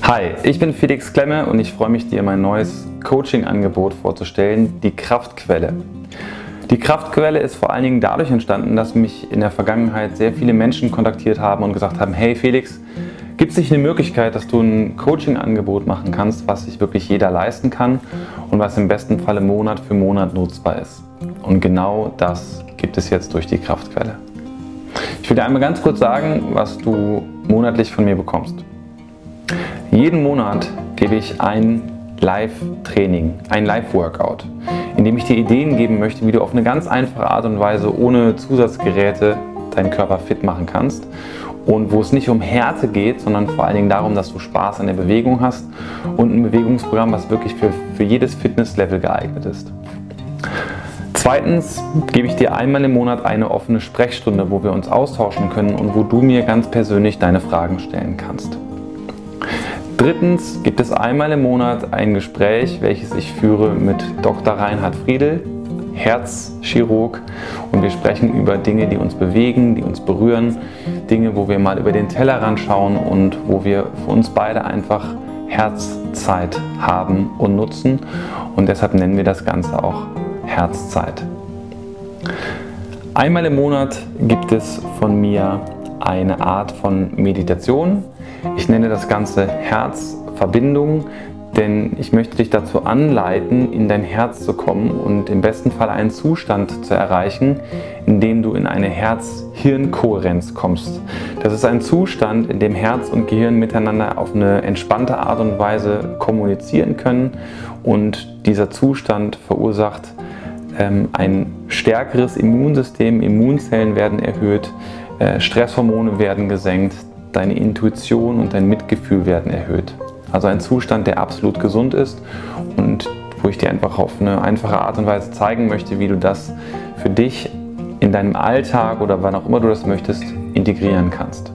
Hi, ich bin Felix Klemme und ich freue mich, dir mein neues Coaching-Angebot vorzustellen, die Kraftquelle. Die Kraftquelle ist vor allen Dingen dadurch entstanden, dass mich in der Vergangenheit sehr viele Menschen kontaktiert haben und gesagt haben, hey Felix, gibt es nicht eine Möglichkeit, dass du ein Coaching-Angebot machen kannst, was sich wirklich jeder leisten kann und was im besten Falle Monat für Monat nutzbar ist. Und genau das gibt es jetzt durch die Kraftquelle. Ich will dir einmal ganz kurz sagen, was du monatlich von mir bekommst. Jeden Monat gebe ich ein Live-Training, ein Live-Workout, in dem ich dir Ideen geben möchte, wie du auf eine ganz einfache Art und Weise ohne Zusatzgeräte deinen Körper fit machen kannst und wo es nicht um Härte geht, sondern vor allen Dingen darum, dass du Spaß an der Bewegung hast und ein Bewegungsprogramm, was wirklich für jedes Fitnesslevel geeignet ist. Zweitens gebe ich dir einmal im Monat eine offene Sprechstunde, wo wir uns austauschen können und wo du mir ganz persönlich deine Fragen stellen kannst. Drittens gibt es einmal im Monat ein Gespräch, welches ich führe mit Dr. Reinhard Friedl, Herzchirurg, und wir sprechen über Dinge, die uns bewegen, die uns berühren, Dinge, wo wir mal über den Tellerrand schauen und wo wir für uns beide einfach Herzzeit haben und nutzen, und deshalb nennen wir das Ganze auch Herzzeit. Einmal im Monat gibt es von mir eine Art von Meditation. Ich nenne das Ganze Herzverbindung, denn ich möchte dich dazu anleiten, in dein Herz zu kommen und im besten Fall einen Zustand zu erreichen, in dem du in eine Herz-Hirn-Kohärenz kommst. Das ist ein Zustand, in dem Herz und Gehirn miteinander auf eine entspannte Art und Weise kommunizieren können, und dieser Zustand verursacht ein stärkeres Immunsystem, Immunzellen werden erhöht, Stresshormone werden gesenkt, deine Intuition und dein Mitgefühl werden erhöht. Also ein Zustand, der absolut gesund ist und wo ich dir einfach auf eine einfache Art und Weise zeigen möchte, wie du das für dich in deinem Alltag oder wann auch immer du das möchtest, integrieren kannst.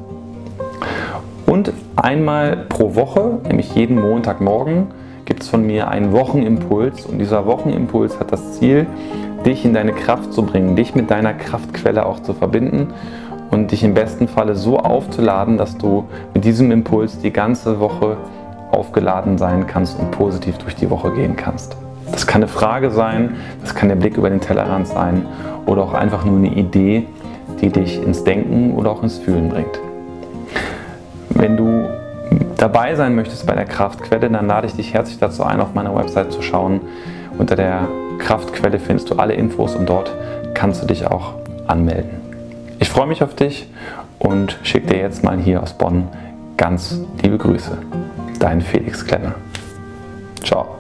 Und einmal pro Woche, nämlich jeden Montagmorgen, gibt es von mir einen Wochenimpuls, und dieser Wochenimpuls hat das Ziel, dich in deine Kraft zu bringen, dich mit deiner Kraftquelle auch zu verbinden und dich im besten Falle so aufzuladen, dass du mit diesem Impuls die ganze Woche aufgeladen sein kannst und positiv durch die Woche gehen kannst. Das kann eine Frage sein, das kann der Blick über den Tellerrand sein oder auch einfach nur eine Idee, die dich ins Denken oder auch ins Fühlen bringt. Wenn du dabei sein möchtest bei der Kraftquelle, dann lade ich dich herzlich dazu ein, auf meiner Website zu schauen. Unter der Kraftquelle findest du alle Infos und dort kannst du dich auch anmelden. Ich freue mich auf dich und schicke dir jetzt mal hier aus Bonn ganz liebe Grüße. Dein Felix Klemme. Ciao.